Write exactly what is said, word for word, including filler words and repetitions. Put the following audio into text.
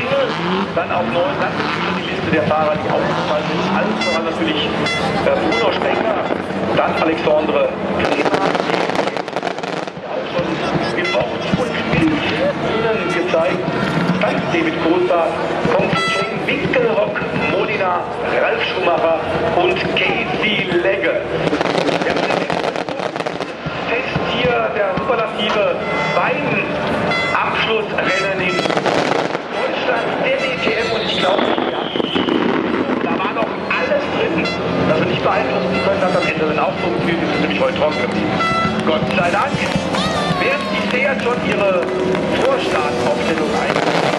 Engel, dann auf neun, das ist schon die Liste der Fahrer, die aufgefallen sind. Alles voran natürlich äh, Bruno Spengler, dann Alexandre Kremer, der auch schon gewocht und ihnen gezeigt. Dann David Coulthard, Jane Winkelhock, Molina, Ralf Schumacher und Casey Legge. Test hier der Superlative beim Abschlussrennen in Deutschland, der D T M, und ich glaube, da war noch alles drin, dass wir nicht beeinflussen können, dass am Ende ein Aufzugsziel ist, nämlich heute trocken geblieben. Gott sei Dank, während die Seat schon ihre Vorstartaufstellung ein